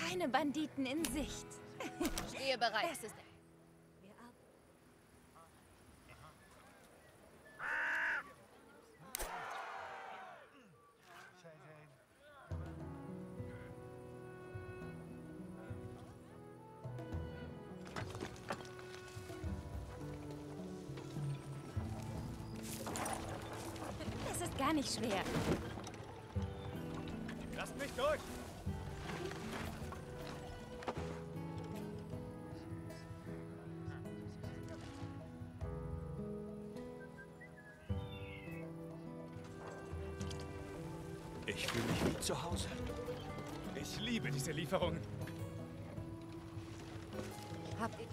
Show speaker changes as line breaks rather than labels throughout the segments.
Keine Banditen in Sicht.
Stehe bereit. Das ist
Es ist gar nicht schwer.
Lasst mich durch!
Ich fühle mich wie zu Hause.
Ich liebe diese Lieferung.
Hab ich...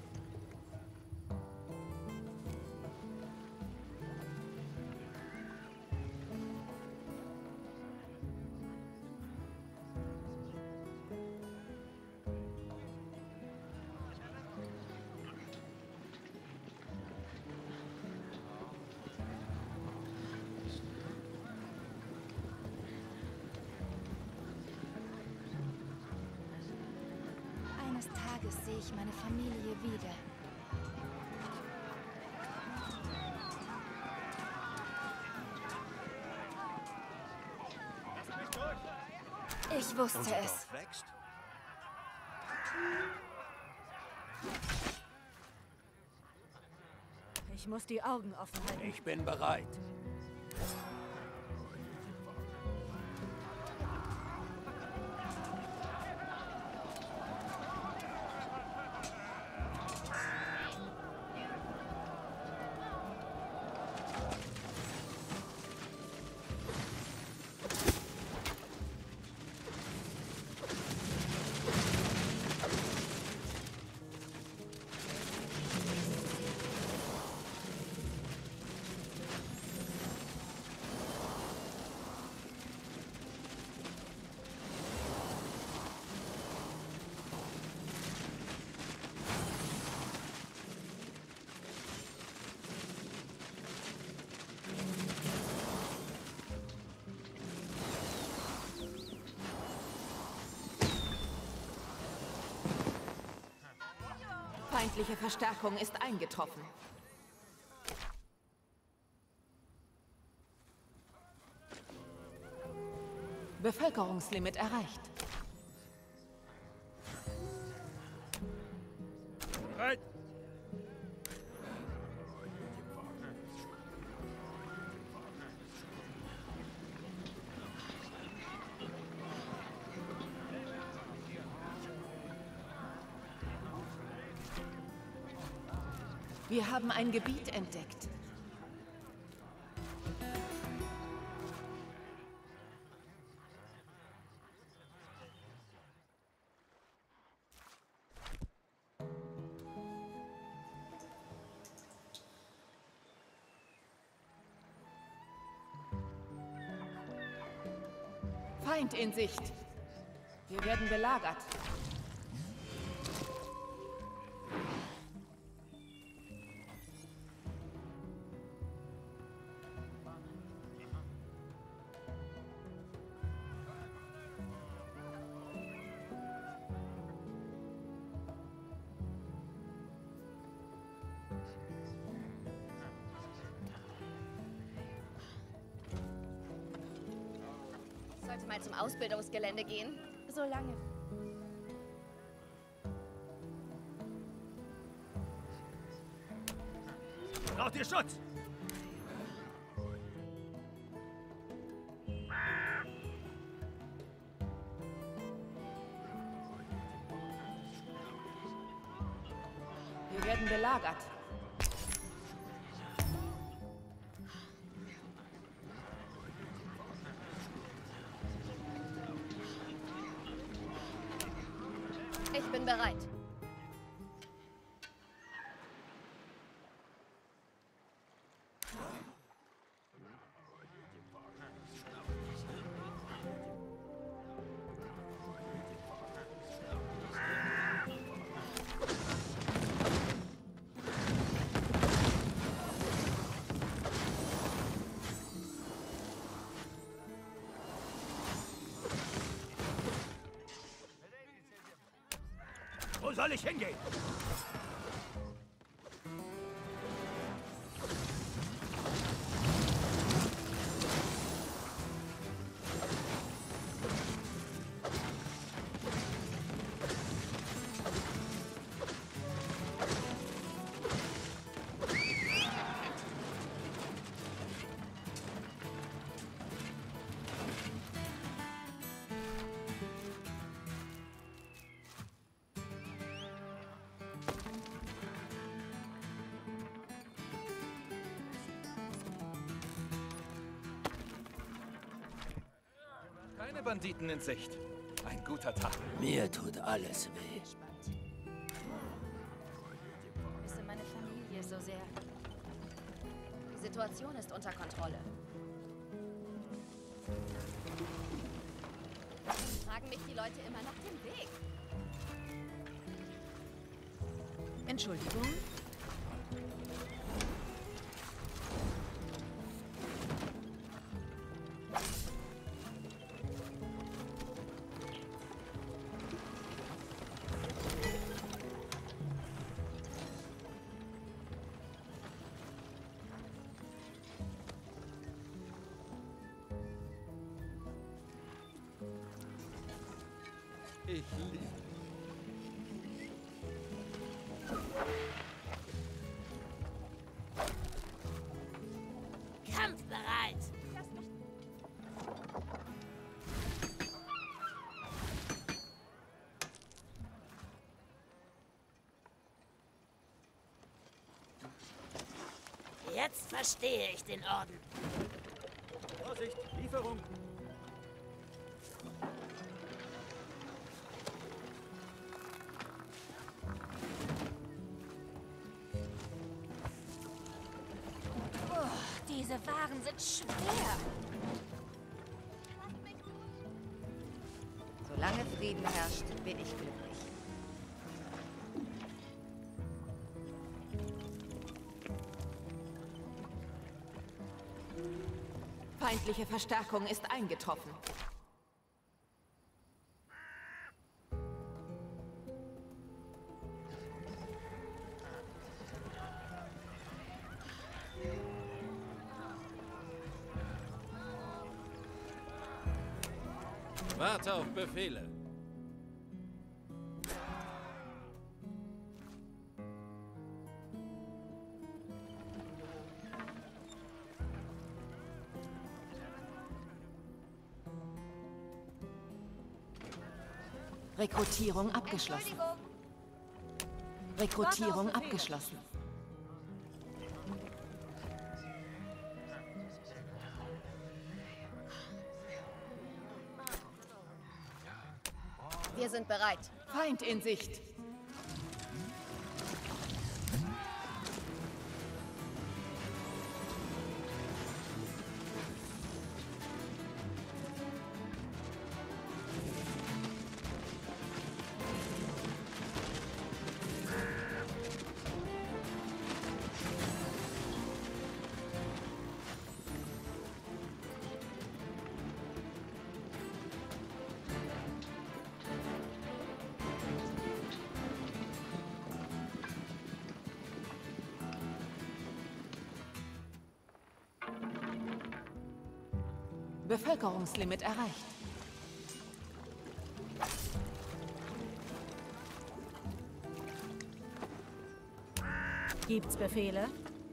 Eines Tages sehe ich meine Familie wieder. Ich wusste
Unser
es.
Dorf wächst.
Ich muss die Augen offen halten.
Ich bin bereit.
Feindliche Verstärkung ist eingetroffen. Bevölkerungslimit erreicht.
Bereit!
Wir haben ein Gebiet entdeckt. Feind in Sicht. Wir werden belagert.
sollte mal zum Ausbildungsgelände gehen.
Solange...
Braucht ihr Schutz?
Wir werden belagert.
Ich bin bereit.
soll ich hingehen?
Keine Banditen in Sicht. Ein guter Tag.
Mir tut alles weh.
Ich vermisse meine Familie so sehr.
Die Situation ist unter Kontrolle. Fragen mich die Leute immer nach dem Weg.
Entschuldigung?
Ich liebe.
Kampfbereit! Jetzt verstehe ich den Orden.
Vorsicht, Lieferung.
Diese Waren sind schwer.
Solange Frieden herrscht, bin ich glücklich.
Feindliche Verstärkung ist eingetroffen.
Warte auf Befehle.
Rekrutierung abgeschlossen. Rekrutierung abgeschlossen.
Wir sind bereit.
Feind in Sicht. Bevölkerungslimit erreicht.
Gibt's Befehle?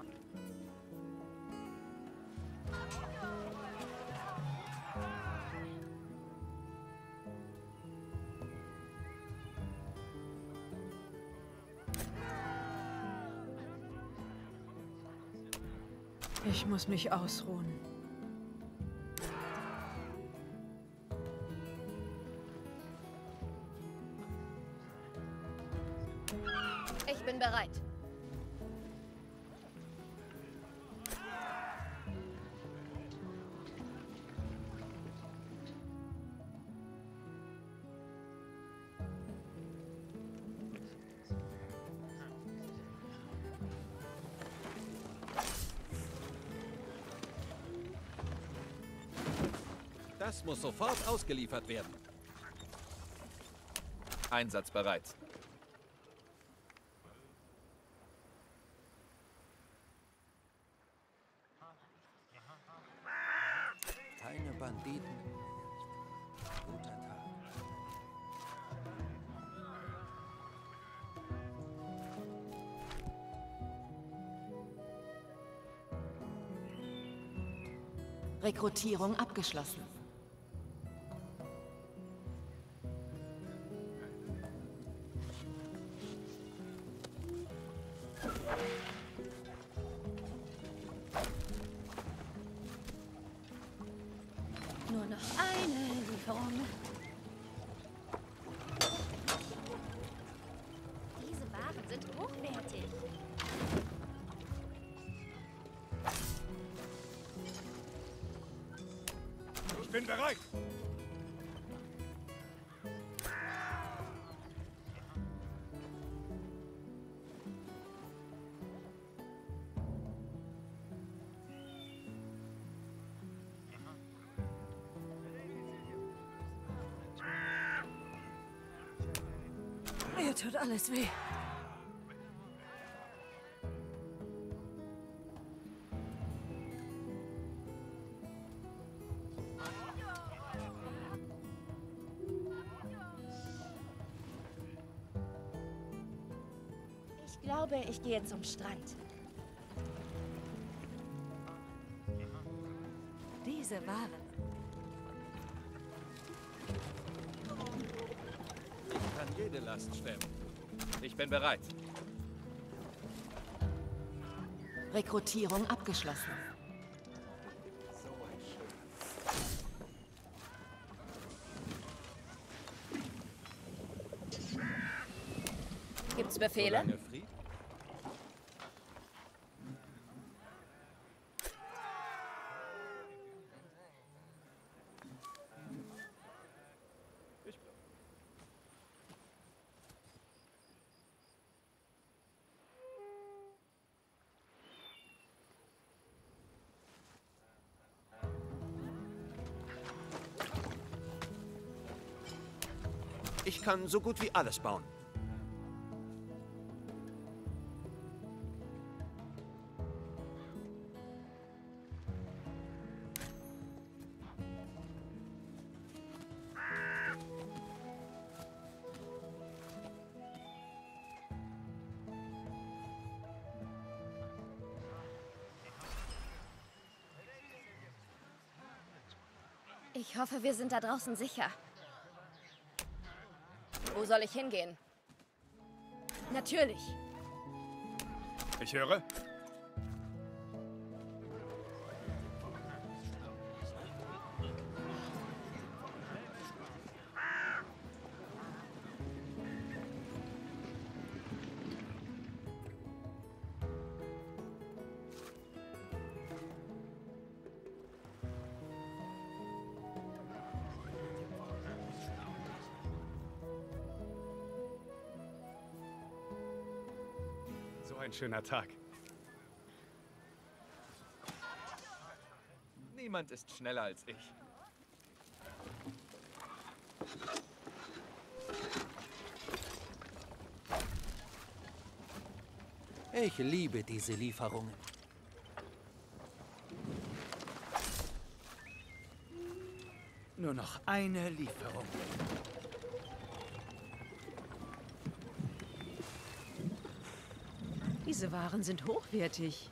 Ich muss mich ausruhen.
Ich bin bereit.
Das muss sofort ausgeliefert werden.
Einsatzbereit.
Banditen. Guter Tag.
Rekrutierung abgeschlossen.
Nur noch eine Lieferung.
Diese Waren sind hochwertig.
Ich bin bereit.
Mir tut alles weh.
Ich glaube, ich gehe zum Strand.
Diese Waren.
Ich kann jede Last stemmen. Ich bin bereit.
Rekrutierung abgeschlossen.
Gibt's Befehle?
Solange Frieden.
Ich kann so gut wie alles bauen.
Ich hoffe, wir sind da draußen sicher. Wo soll ich hingehen? Natürlich.
Ich höre. So ein schöner Tag.
Niemand ist schneller als ich.
Ich liebe diese Lieferungen.
Nur noch eine Lieferung.
Diese Waren sind hochwertig.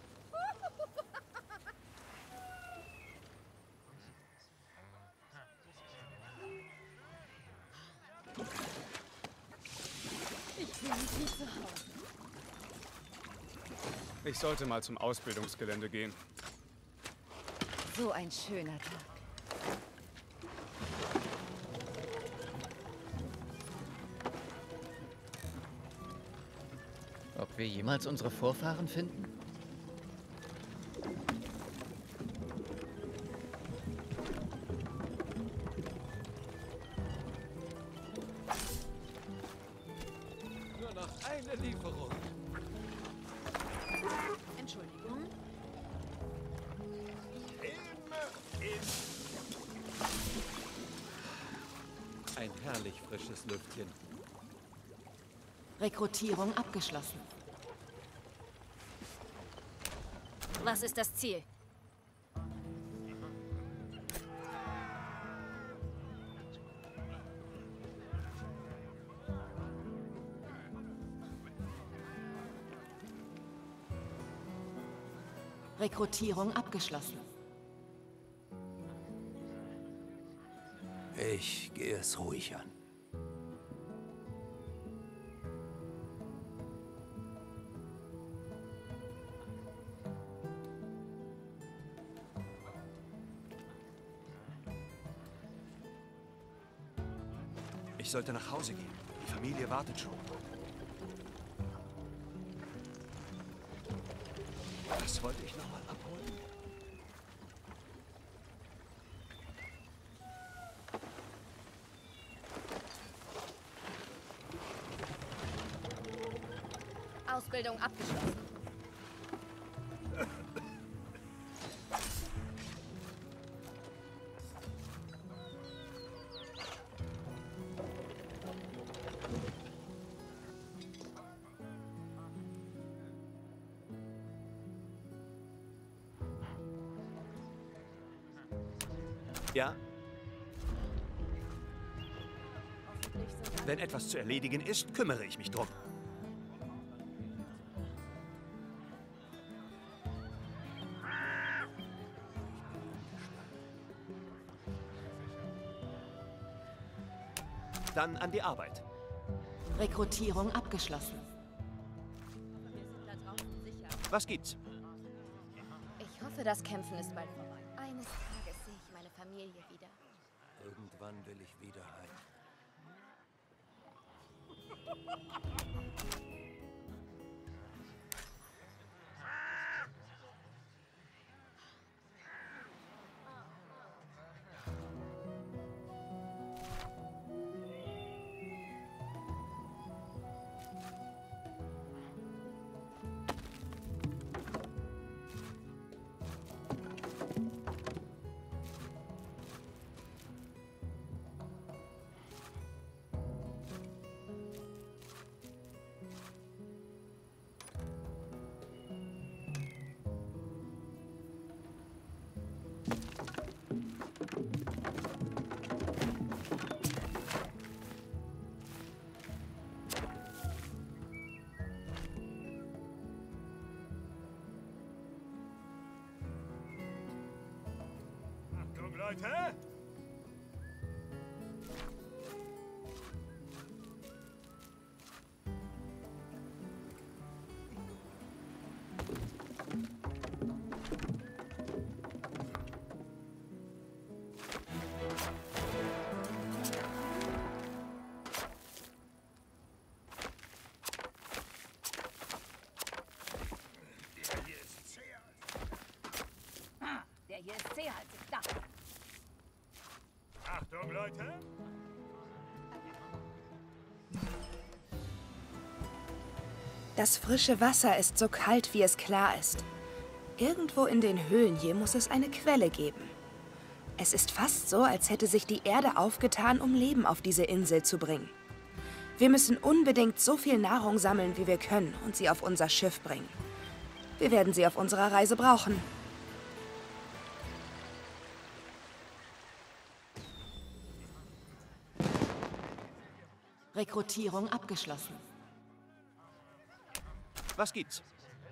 Ich sollte mal zum Ausbildungsgelände gehen.
So ein schöner Tag.
Ob wir jemals unsere Vorfahren finden?
Nur noch eine Lieferung.
Entschuldigung.
Ein herrlich frisches Lüftchen.
Rekrutierung abgeschlossen.
Was ist das Ziel?
Rekrutierung abgeschlossen.
Ich gehe es ruhig an.
Ich sollte nach Hause gehen. Die Familie wartet schon. Das wollte ich nochmal abholen.
Ausbildung abgeschlossen.
Ja? Wenn etwas zu erledigen ist, kümmere ich mich drum. Dann an die Arbeit.
Rekrutierung abgeschlossen.
Wir sind da draußen sicher.
Was gibt's?
Ich hoffe, das Kämpfen ist bald vorbei. Eines Tages sehe ich meine Familie wieder.
Irgendwann will ich wieder heim.
Achtung, Leute!
Der hier ist zäher als ich dachte.
Achtung, Leute!
Das frische Wasser ist so kalt, wie es klar ist. Irgendwo in den Höhlen hier muss es eine Quelle geben. Es ist fast so, als hätte sich die Erde aufgetan, um Leben auf diese Insel zu bringen. Wir müssen unbedingt so viel Nahrung sammeln, wie wir können, und sie auf unser Schiff bringen. Wir werden sie auf unserer Reise brauchen.
Rekrutierung abgeschlossen.
Was gibt's?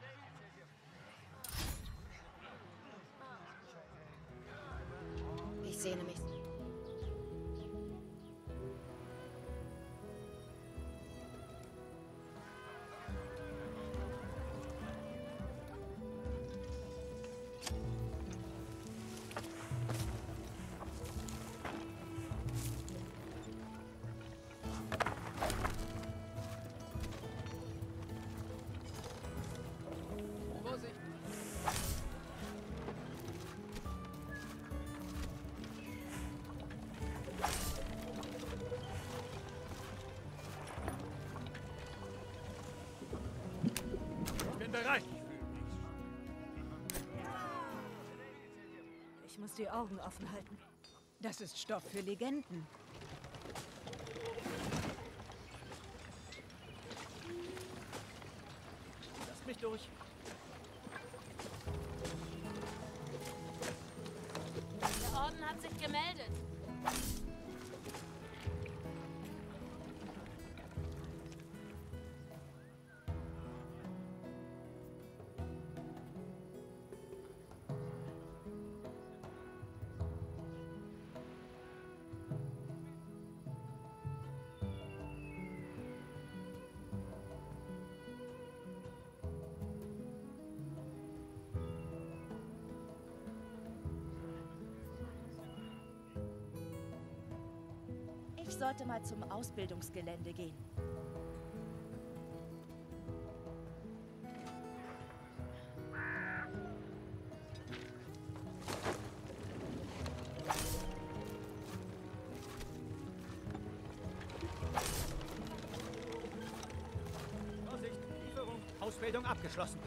Ich sehne mich.
Bereit.
Ich muss die Augen offen halten. Das ist Stoff für Legenden.
Lasst mich durch.
Der Orden hat sich gemeldet.
Ich sollte mal zum Ausbildungsgelände gehen.
Vorsicht, Lieferung. Ausbildung abgeschlossen.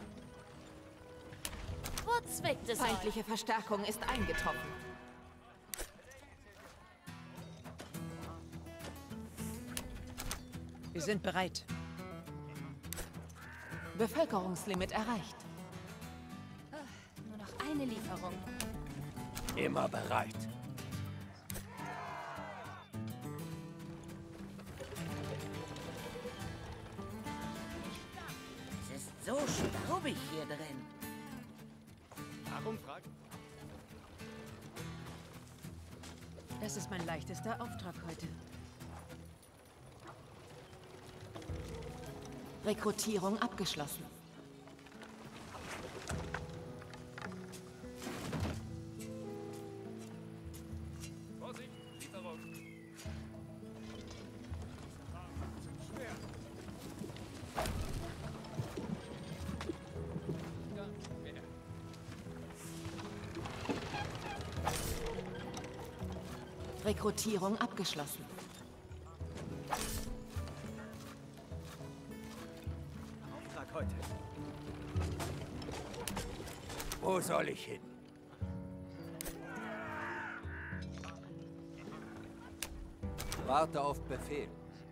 Wo zwickt es? Feindliche Verstärkung ist eingetroffen.
Wir sind bereit.
Bevölkerungslimit erreicht.
Nur noch eine Lieferung.
Immer bereit.
Es ist so staubig hier drin.
Warum fragen?
Das ist mein leichtester Auftrag heute.
Rekrutierung abgeschlossen.
Vorsicht, Lieferung.
Rekrutierung abgeschlossen.
Auftrag heute.
Wo soll ich hin? Warte auf Befehl.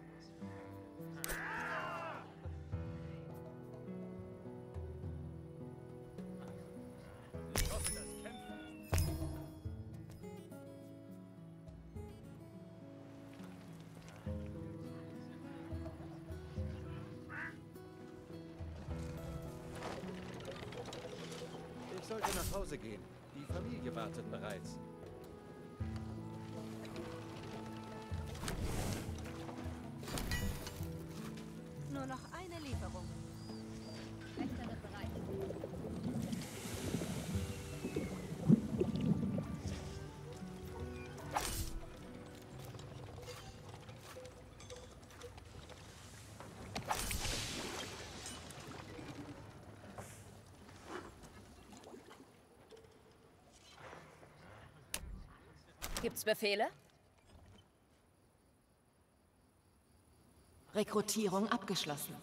Ich hoffe, das Kämpfen.
Ich sollte nach Hause gehen. Die Familie wartet bereits.
Nur noch eine Lieferung. Wächter wird bereit.
Gibt's Befehle?
Rekrutierung abgeschlossen.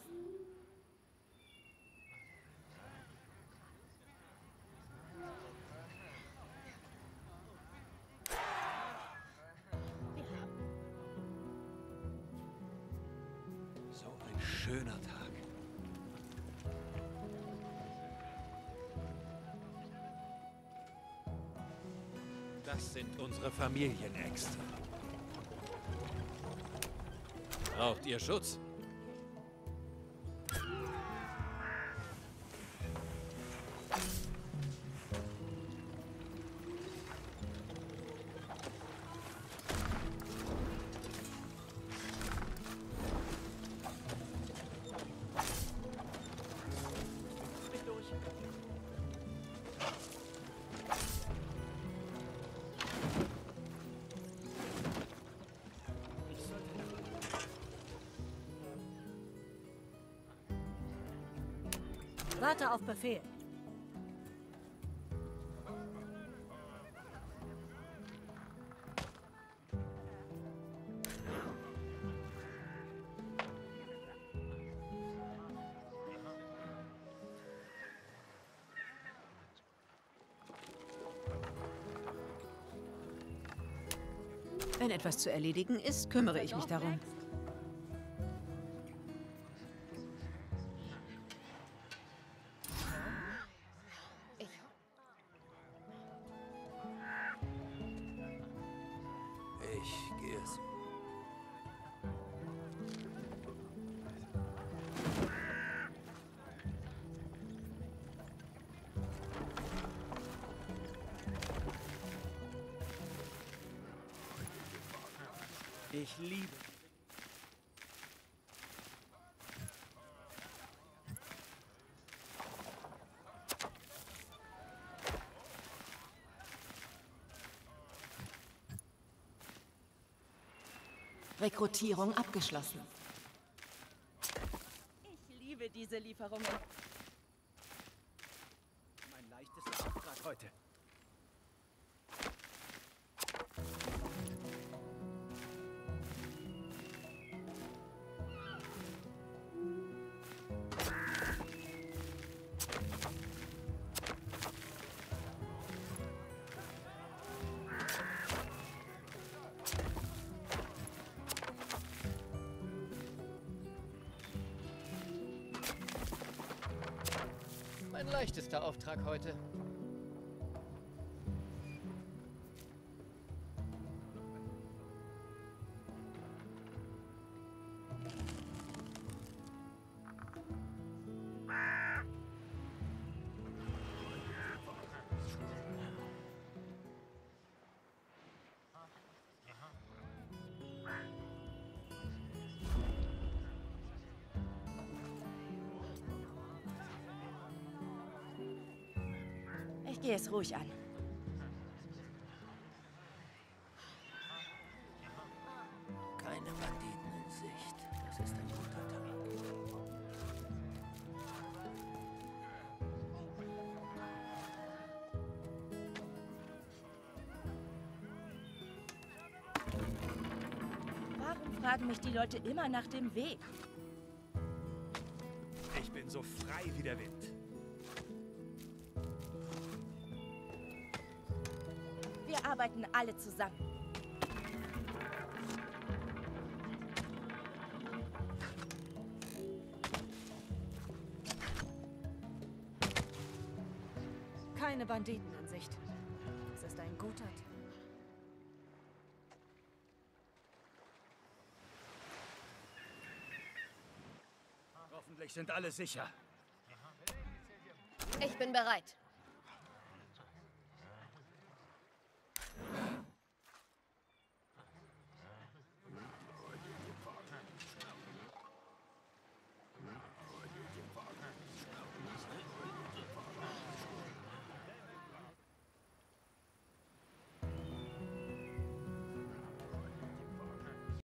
So ein schöner Tag. Das sind unsere Familienäxte. Braucht ihr Schutz?
Warte auf Befehl. Wenn etwas zu erledigen ist, kümmere ich mich darum.
Ich gehe es.
Ich liebe.
Rekrutierung abgeschlossen.
Ich liebe diese Lieferungen.
Mein leichtester Auftrag heute.
Mein leichtester Auftrag heute.
Ich gehe es ruhig an.
Keine Banditen in Sicht. Das ist ein guter Tag.
Warum fragen mich die Leute immer nach dem Weg?
Ich bin so frei wie der Wind.
Wir arbeiten alle zusammen.
Keine Banditen in Sicht. Das ist ein guter Tag.
Hoffentlich sind alle sicher.
Ich bin bereit.